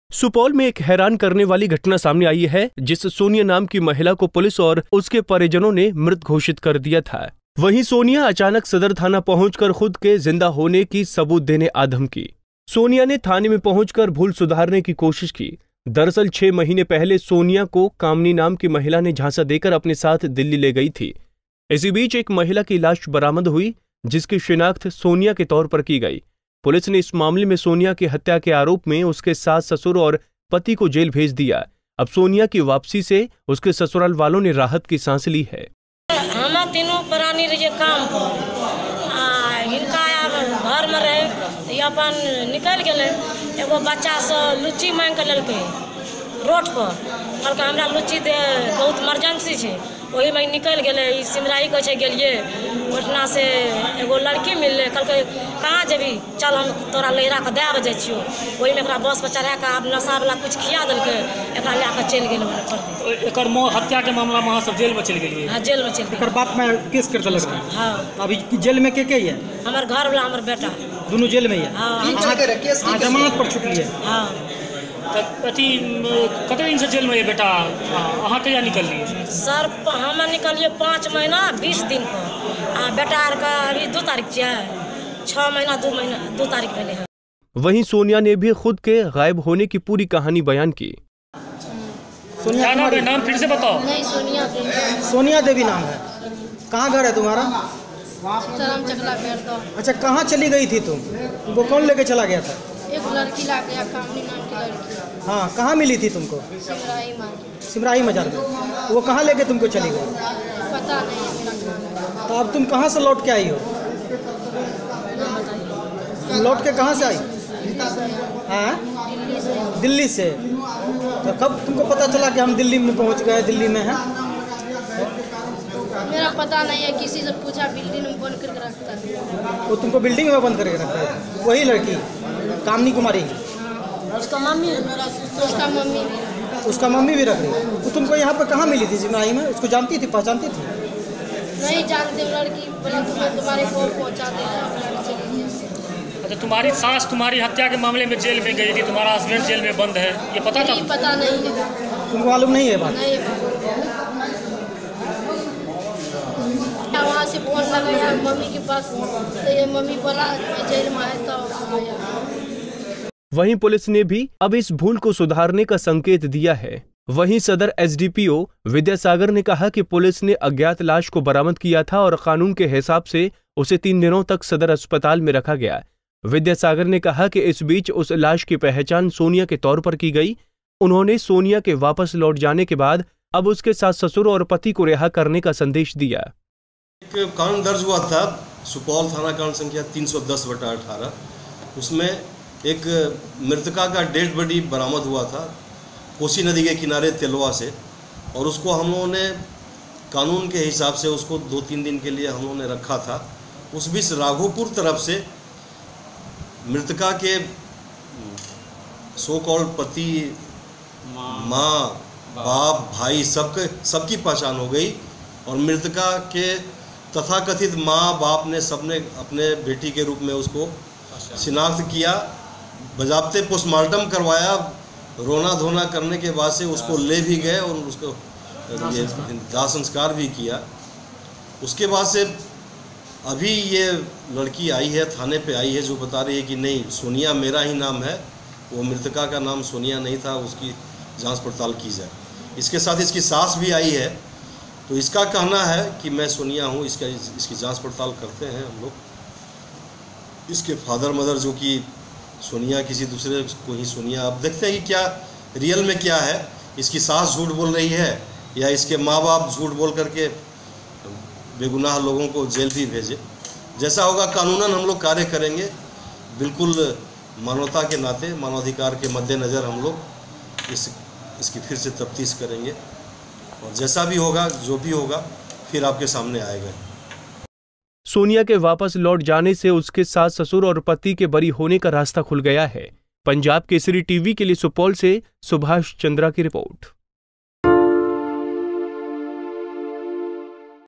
सुपौल में एक हैरान करने वाली घटना सामने आई है, जिस सोनिया नाम की महिला को पुलिस और उसके परिजनों ने मृत घोषित कर दिया था। वहीं सोनिया अचानक सदर थाना पहुंचकर खुद के जिंदा होने की सबूत देने आधम की। सोनिया ने थाने में पहुंचकर भूल सुधारने की कोशिश की। दरअसल 6 महीने पहले सोनिया को कामनी नाम की महिला ने झांसा देकर अपने साथ दिल्ली ले गई थी। इसी बीच एक महिला की लाश बरामद हुई, जिसकी शिनाख्त सोनिया के तौर पर की गई। पुलिस ने इस मामले में सोनिया की हत्या के आरोप में उसके सास ससुर और पति को जेल भेज दिया। अब सोनिया की वापसी से उसके ससुराल वालों ने राहत की सांस ली है। हम तीनों प्राणी रहिए काम पर, हिनका घर में रहे तो अपन निकल गए। एगो बच्चा से लुच्ची मांग के ललके रोड पर, कहलक हमरा लुच्ची दे, बहुत इमरजेंसी है। वही में निकल गए। सिमराही कहे गेलिए, पटना से एगो लड़की मिलले, कहलक कहाँ जेबी, चल हम तोरा लहरा के दे बजे छियो। वही में बस पर चढ़ा के आप नशा वाला कुछ खिया दिलके, एकरा लेके चल गए। एकर हत्या के मामला में सब जेल में चल गेलिए। हाँ, जेल में चल गए। एकर बात में केस कर देलक। हाँ, अभी जेल में के है? हमर घर वाला, हमर बेटा, दोनों जेल में है। हाँ, जमानत पर छुटलिए। हाँ, अथी कते दिन से जेल में है बेटा? अहाँ कहिया निकलिए? सर हम निकलिए 5 महीना 20 दिन पर। बेटा आर का अभी 2 तारीख है, 6 महीना 2 तारीख पहले है। वहीं सोनिया ने भी खुद के गायब होने की पूरी कहानी बयान की। सोनिया नाम फिर से बताओ। नहीं, सोनिया देवी नाम है। कहाँ घर है तुम्हारा? अच्छा, कहाँ चली गई थी तुम? वो कौन लेके चला गया था? एक लड़की ला गया, कामनी नाम की लड़की। हाँ, कहाँ मिली थी तुमको? सिमराही मजार में। वो कहाँ लेके तुमको चली गई? पता नहीं। तो अब तुम कहाँ से लौट के आई हो? तुम लौट के कहाँ से आई? हाँ, दिल्ली से। तो कब तुमको पता चला कि हम दिल्ली में पहुँच गए, दिल्ली में हैं? मेरा पता नहीं है, किसी से पूछा, बिल्डिंग में बंद करके रखता है। वो तुमको बिल्डिंग में बंद करके रखता है? वही लड़की कामनी कुमारी? उसका मम्मी भी रख रही। तो तुमको यहाँ पर कहाँ मिली थी सिमराही में? उसको जानती थी, पहचानती थी? नहीं जानते। लड़की बोला तुम्हारे को पहुँचा देगा। अच्छा, तुम्हारी सास तुम्हारी हत्या के मामले में जेल में गई थी, तुम्हारा हस्बैंड जेल में बंद है, ये पता था? पता नहीं है। तुमको मालूम नहीं है बात? नहीं। वहाँ से फोन लगाया मम्मी के पास, तो ये मम्मी बोला जेल में है, तो आया। वहीं पुलिस ने भी अब इस भूल को सुधारने का संकेत दिया है। वहीं सदर एसडीपीओ विद्यासागर ने कहा कि पुलिस ने अज्ञात लाश को बरामद किया था और कानून के हिसाब से उसे 3 दिनों तक सदर अस्पताल में रखा गया। विद्यासागर ने कहा कि इस बीच उस लाश की पहचान सोनिया के तौर पर की गई। उन्होंने सोनिया के वापस लौट जाने के बाद अब उसके सास ससुर और पति को रिहा करने का संदेश दिया। एक कांड दर्ज हुआ था सुपौल थाना कांड संख्या 310/18। उसमें एक मृतका का डेड बॉडी बरामद हुआ था कोसी नदी के किनारे तेलवा से, और उसको हम लोगों ने कानून के हिसाब से उसको 2-3 दिन के लिए हम लोगों ने रखा था। उस बीच राघोपुर तरफ से मृतका के सो कॉल्ड पति, माँ, बाप, भाई सबकी पहचान हो गई, और मृतका के तथाकथित माँ बाप ने सबने अपने बेटी के रूप में उसको शिनाख्त किया। बजाबते पोस्टमार्टम करवाया, रोना धोना करने के बाद से उसको ले भी गए और उसको दाह संस्कार भी किया। उसके बाद से अभी ये लड़की आई है, थाने पे आई है, जो बता रही है कि नहीं, सोनिया मेरा ही नाम है, वो मृतका का नाम सोनिया नहीं था, उसकी जांच पड़ताल की जाए। इसके साथ इसकी सास भी आई है, तो इसका कहना है कि मैं सोनिया हूँ। इसकी जांच पड़ताल करते हैं हम लोग। इसके फादर मदर जो कि सोनिया किसी दूसरे को ही सोनिया, अब देखते हैं कि क्या रियल में क्या है। इसकी सास झूठ बोल रही है या इसके माँ बाप झूठ बोल करके बेगुनाह लोगों को जेल भी भेजे। जैसा होगा कानूनन हम लोग कार्य करेंगे। बिल्कुल मानवता के नाते, मानवाधिकार के मद्देनज़र हम लोग इसकी फिर से तफ्तीश करेंगे, और जैसा भी होगा, जो भी होगा, फिर आपके सामने आएगा। सोनिया के वापस लौट जाने से उसके सास ससुर और पति के बरी होने का रास्ता खुल गया है। पंजाब केसरी टीवी के लिए सुपौल से सुभाष चंद्रा की रिपोर्ट।